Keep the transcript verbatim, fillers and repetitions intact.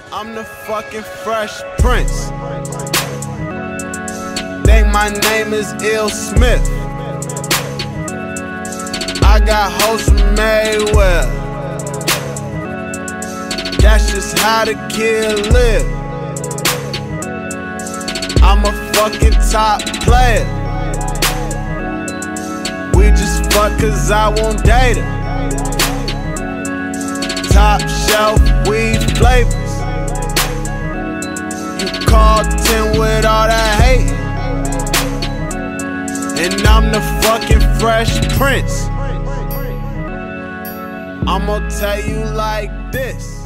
I'm the fucking Fresh Prince. Think my name is Ill Smith. I got hoes from everywhere. That's just how the kid live. I'm a fucking top player. We just fuck cause I won't date her. Top shelf weed flavors. You call ten with all that hate, and I'm the fucking Fresh Prince. I'ma tell you like this.